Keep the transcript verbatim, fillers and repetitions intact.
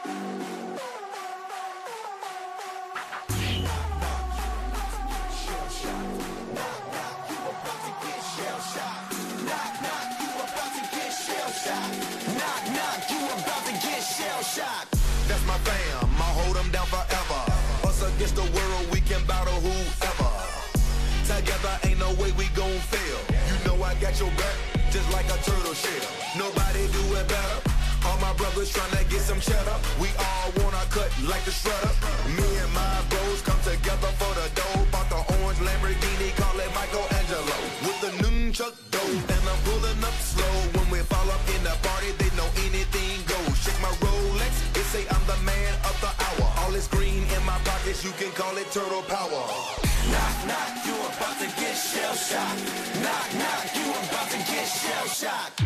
That's my fam, I'll hold them down forever. Us against the world, we can battle whoever. Together ain't no way we gon' fail. You know I got your back, just like a turtle shell. Nobody do it better. All my brothers tryna get some cheddar. We all wanna cut like the shredder. Me and my bros come together for the dough. Bought the orange Lamborghini, call it Michelangelo. With the nunchuck dough, and I'm pulling up slow. When we fall up in the party, they know anything goes. Check my Rolex, it say I'm the man of the hour. All this green in my pockets, you can call it turtle power. Knock, knock, you about to get shell shocked. Knock, knock, you about to get shell shocked.